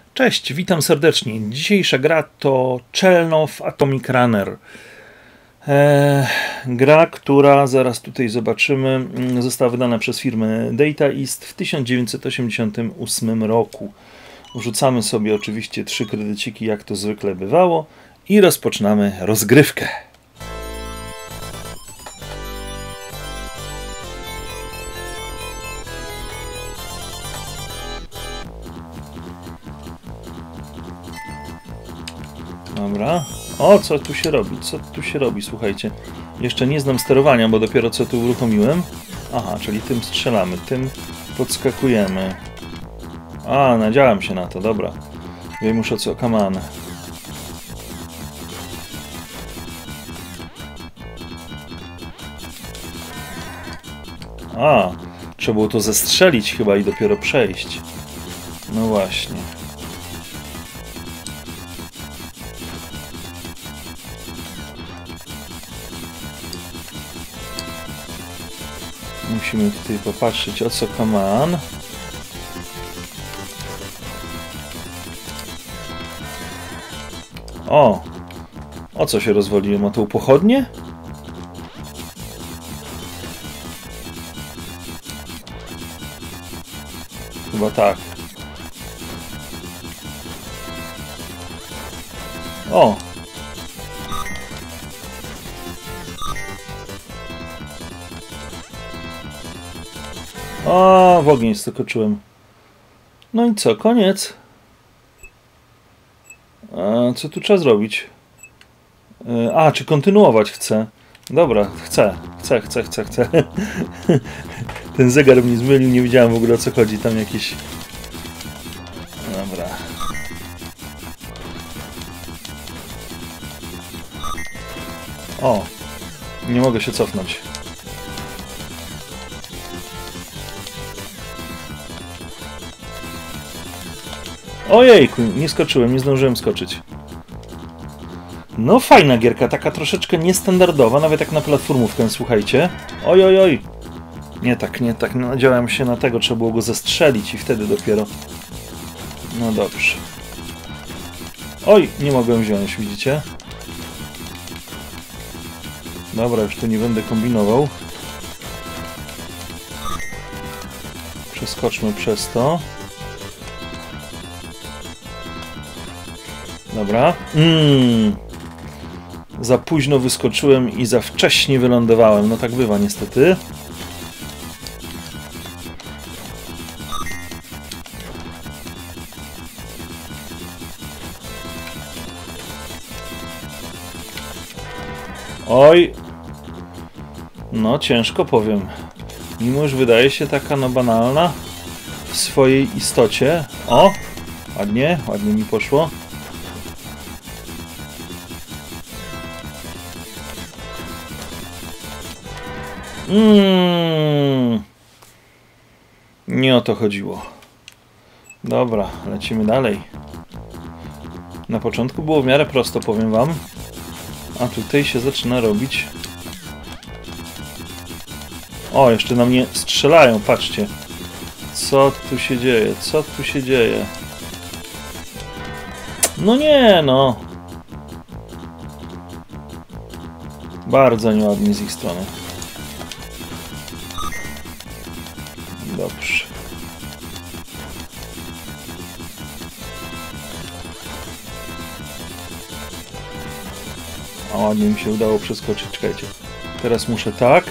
Cześć, witam serdecznie. Dzisiejsza gra to Chelnov Atomic Runner. Gra, która, zaraz tutaj zobaczymy, została wydana przez firmę Data East w 1988 roku. Wrzucamy sobie oczywiście 3 kredyciki, jak to zwykle bywało, i rozpoczynamy rozgrywkę. Dobra. O, co tu się robi? Co tu się robi? Słuchajcie. Jeszcze nie znam sterowania, bo dopiero co tu uruchomiłem. Aha, czyli tym strzelamy, tym podskakujemy. A, nadziałem się na to, dobra. Wiem już o co, come on. A, trzeba było to zestrzelić chyba i dopiero przejść. No właśnie. Musimy tutaj popatrzeć, o co come on. O co się rozwaliłem? O tą pochodnię? Chyba tak. O! O, w ogień skoczyłem. No i co, koniec. Co tu trzeba zrobić? A, czy kontynuować chcę? Dobra, chcę. Ten zegar mnie zmylił, nie wiedziałem w ogóle o co chodzi. Tam jakieś... Dobra. O! Nie mogę się cofnąć. Ojejku, nie skoczyłem, nie zdążyłem skoczyć. No fajna gierka, taka troszeczkę niestandardowa, nawet jak na platformówkę, słuchajcie. Oj. Nie tak, nadziałem się na tego, trzeba było go zestrzelić i wtedy dopiero. No dobrze. Oj, nie mogłem wziąć, widzicie? Dobra, już tu nie będę kombinował. Przeskoczmy przez to. Dobra. Za późno wyskoczyłem i za wcześnie wylądowałem. No tak bywa niestety. Oj. No ciężko powiem. Mimo już wydaje się taka no banalna w swojej istocie. O! Ładnie mi poszło. Nie o to chodziło. Dobra, lecimy dalej. Na początku było w miarę prosto, powiem wam. A tutaj się zaczyna robić... O, jeszcze na mnie strzelają, patrzcie. Co tu się dzieje? No nie, no. Bardzo nieładnie z ich strony. Dobrze. O, ładnie mi się udało przeskoczyć, czekajcie. Teraz muszę tak.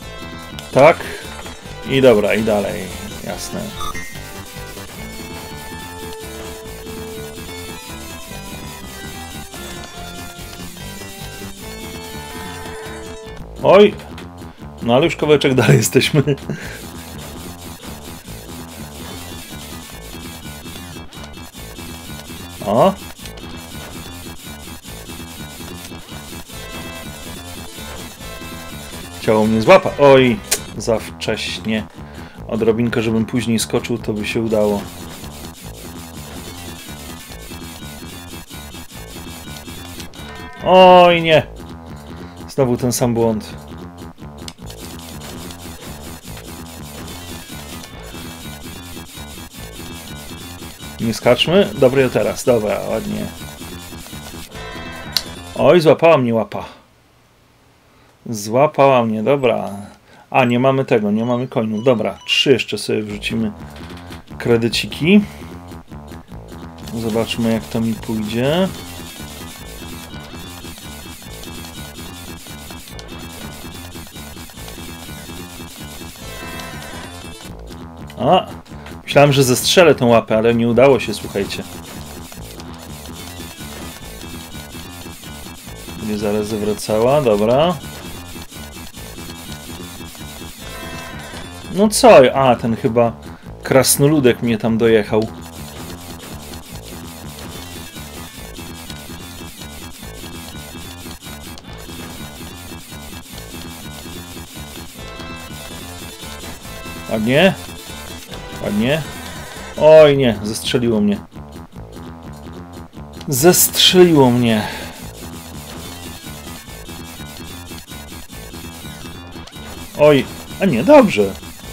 I dobra, i dalej. Jasne. Oj! No ale już kawałeczek dalej jesteśmy. O! Chciało mnie złapać. Oj! Za wcześnie. Odrobinkę, żebym później skoczył, to by się udało. Oj, nie! Znowu ten sam błąd. Nie skaczmy. Dobra, teraz. Dobra, ładnie. Oj, złapała mnie łapa. Złapała mnie, dobra. A, nie mamy tego, nie mamy coinów. Dobra, 3 jeszcze sobie wrzucimy kredyciki. Zobaczmy, jak to mi pójdzie. A, myślałem, że zestrzelę tą łapę, ale nie udało się, słuchajcie. Będzie zaraz zawracała, dobra. No co? A, ten chyba krasnoludek mnie tam dojechał. Ładnie. Ładnie. Oj nie, zestrzeliło mnie. Zestrzeliło mnie. Oj, a nie, dobrze.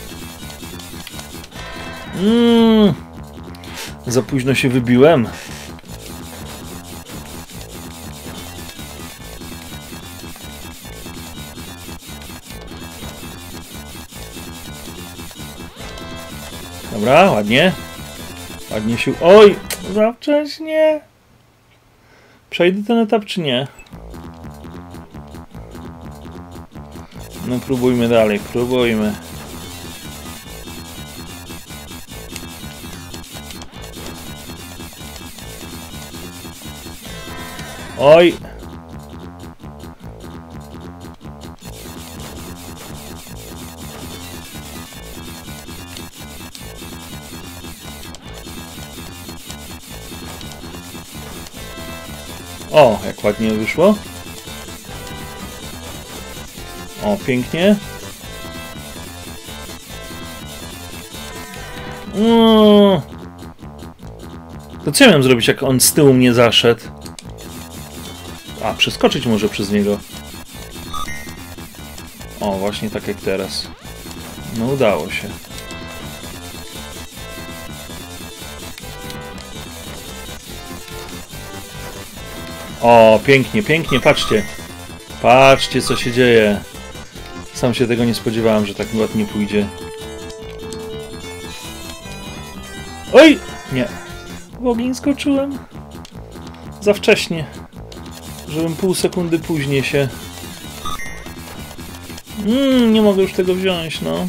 Za późno się wybiłem. Dobra, ładnie. Ładnie się... Oj, za wcześnie. Przejdę ten etap, czy nie? No próbujmy dalej, próbujmy. Oj! O, jak ładnie wyszło. O, pięknie. To co ja miałem zrobić, jak on z tyłu mnie zaszedł? A, przeskoczyć może przez niego. O, właśnie tak jak teraz. No, udało się. O, pięknie, pięknie, patrzcie. Patrzcie, co się dzieje. Sam się tego nie spodziewałem, że tak ładnie pójdzie. Oj! Nie. W ogień skoczyłem. Za wcześnie. Żebym pół sekundy później się... nie mogę już tego wziąć, no.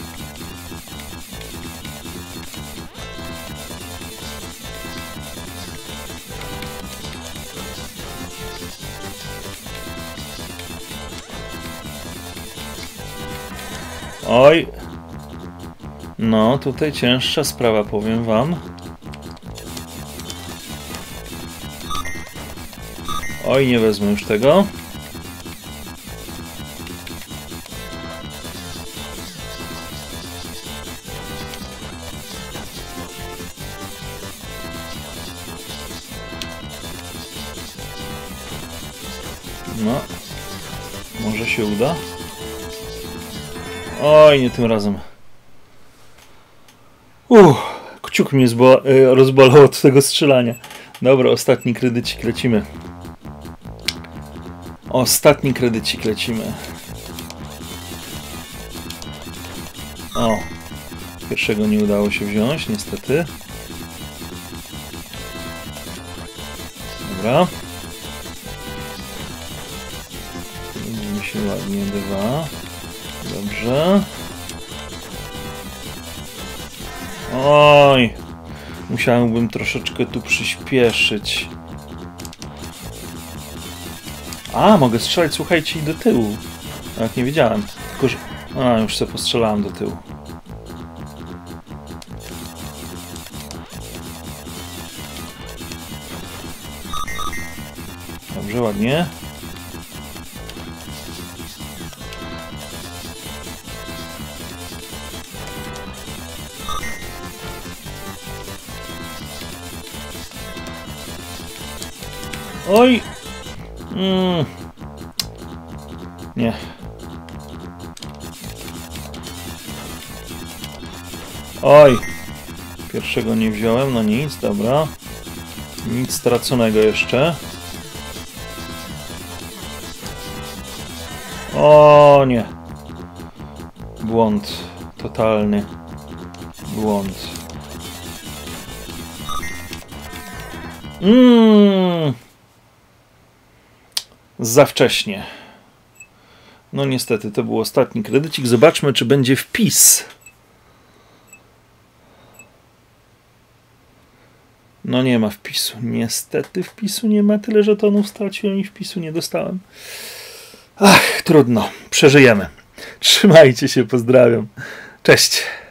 Oj. No, tutaj cięższa sprawa, powiem wam. Oj, nie wezmę już tego. No. Może się uda. Oj, nie tym razem. Kciuk mnie rozbolał od tego strzelania. Dobra, ostatni kredycik, lecimy. Ostatni kredycik, lecimy. O, pierwszego nie udało się wziąć, niestety. Dobra. Będzie się ładnie 2. Dobrze. Oj, musiałbym troszeczkę tu przyspieszyć. A, mogę strzelać, słuchajcie, i do tyłu. Jak nie wiedziałem. Tylko, że... A, już sobie postrzelałem do tyłu. Dobrze, ładnie. Oj! Nie. Oj! Pierwszego nie wziąłem, no nic, dobra. Nic straconego jeszcze. O nie. Błąd. Totalny. Błąd. Za wcześnie. No niestety, to był ostatni kredycik. Zobaczmy, czy będzie wpis. No nie ma wpisu. Niestety wpisu nie ma. Tyle żetonów straciłem i wpisu nie dostałem. Ach, trudno. Przeżyjemy. Trzymajcie się, pozdrawiam. Cześć.